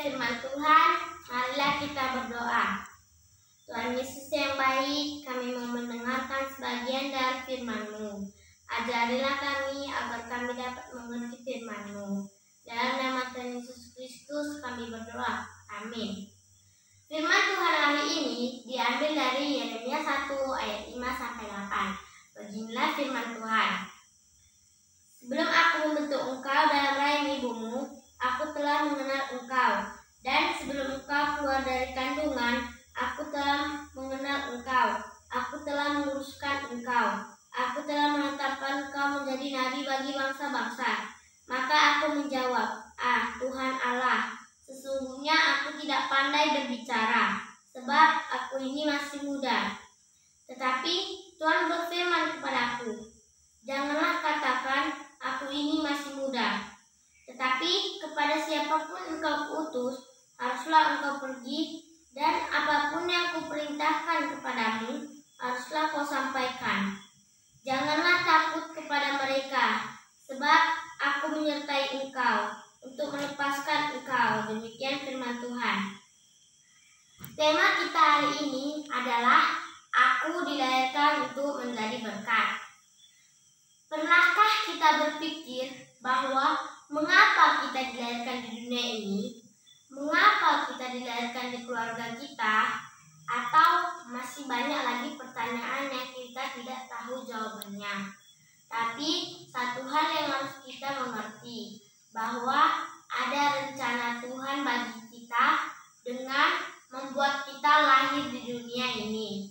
firman Tuhan, marilah kita berdoa. Tuhan Yesus yang baik, kami mau mendengarkan sebagian dari firman-Mu. Ajarilah kami agar kami dapat mengerti firman-Mu. Dalam nama Tuhan Yesus Kristus kami berdoa. Amin. Firman Tuhan hari ini diambil dari Yeremia 1 ayat 5-8. Beginilah firman Tuhan. Sebelum aku membentuk engkau dalam rahim ibumu, aku telah mengenal engkau. Dan sebelum engkau keluar dari kandungan, aku telah mengenal engkau. Aku telah menguruskan engkau. Aku telah menetapkan engkau menjadi nabi bagi bangsa-bangsa. Maka aku menjawab, Tuhan Allah, sesungguhnya aku tidak pandai berbicara, sebab aku ini masih muda. Tetapi Tuhan berfirman kepadaku, janganlah katakan, aku ini masih muda. Tetapi kepada siapapun engkau utus, haruslah engkau pergi, dan apapun yang kuperintahkan kepadamu, haruslah kau sampaikan. Janganlah takut kepada mereka, sebab aku menyertai engkau untuk melepaskan engkau. Demikian firman Tuhan. Tema kita hari ini adalah aku dilahirkan untuk menjadi berkat. Pernahkah kita berpikir bahwa mengapa kita dilahirkan di dunia ini? Mengapa kita dilahirkan di keluarga kita? Atau masih banyak lagi pertanyaan yang kita tidak tahu jawabannya. Tapi satu hal yang harus kita mengerti, bahwa ada rencana Tuhan bagi kita dengan membuat kita lahir di dunia ini.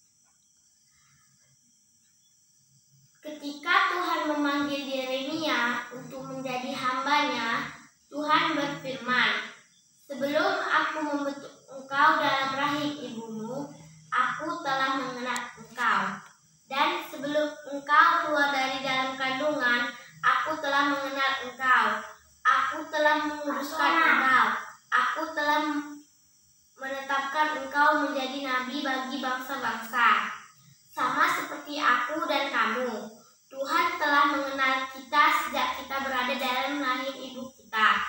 Ketika Tuhan memanggil Yeremia untuk menjadi hamba-Nya, Tuhan berfirman, sebelum aku membentuk engkau dalam rahim ibumu, aku telah mengenal engkau. Dan sebelum engkau keluar dari dalam kandungan, aku telah mengenal engkau. Aku telah menguruskan engkau. Aku telah menetapkan engkau menjadi nabi bagi bangsa-bangsa. Sama seperti aku dan kamu, Tuhan telah mengenal kita sejak kita berada dalam rahim ibu kita.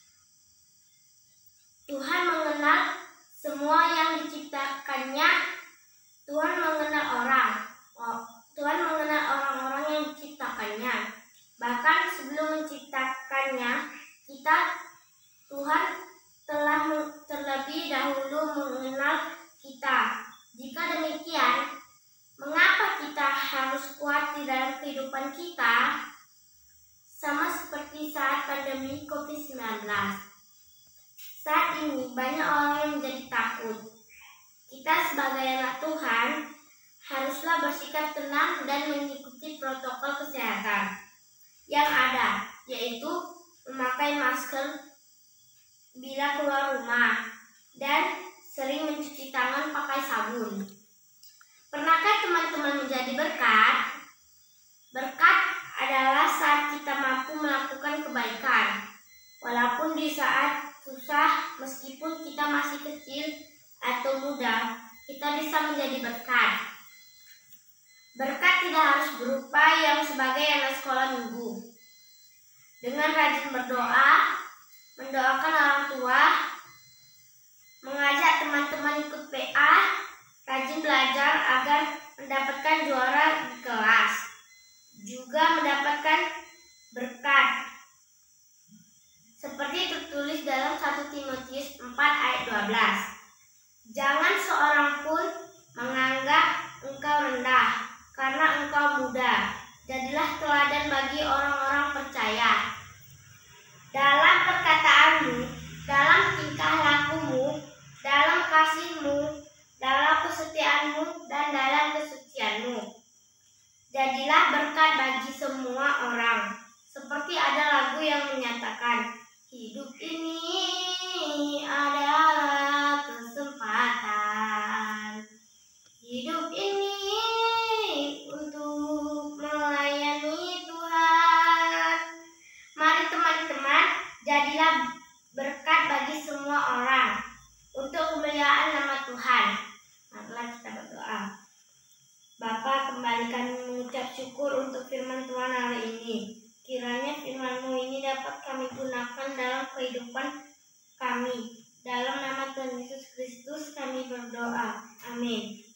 Tuhan mengenal semua yang diciptakannya. Tuhan mengenal orang. Tuhan mengenal orang-orang yang diciptakannya. Bahkan sebelum menciptakannya, Tuhan telah terlebih dahulu mengenal kita. Jika demikian, mengapa kita harus kuat di dalam kehidupan kita? Sama seperti saat pandemi COVID-19. Saat ini banyak orang yang menjadi takut. Kita sebagai anak Tuhan haruslah bersikap tenang dan mengikuti protokol kesehatan yang ada, yaitu memakai masker bila keluar rumah dan sering mencuci tangan pakai sabun. Pernahkah teman-teman menjadi berkat? Berkat adalah saat kita mampu melakukan kebaikan, walaupun di saat susah, meskipun kita masih kecil atau muda, kita bisa menjadi berkat. Berkat tidak harus berupa yang sebagai anak sekolah minggu. Dengan rajin berdoa, mendoakan orang tua, mengajak teman-teman ikut PA, rajin belajar agar mendapatkan juara di kelas, juga mendapatkan berkat. Seperti tertulis dalam 1 Timotius 4 ayat 12. Jangan seorang pun menganggap engkau rendah karena engkau muda. Jadilah teladan bagi orang-orang percaya. Dalam perkataanmu, dalam tingkah lakumu, dalam kasihmu, dalam kesetiaanmu, dan dalam kesucianmu. Jadilah berkat bagi semua orang. Seperti ada lagu yang menyatakan, hidup ini adalah kesempatan. Hidup ini untuk melayani Tuhan. Mari teman-teman, jadilah berkat bagi semua orang untuk kemuliaan nama Tuhan. Marilah kita berdoa. Bapa, kembalikan mengucap syukur untuk firman Tuhan hari ini. Kiranya firman-Mu ini dapat kami gunakan dalam kehidupan kami. kami berdoa. Amin.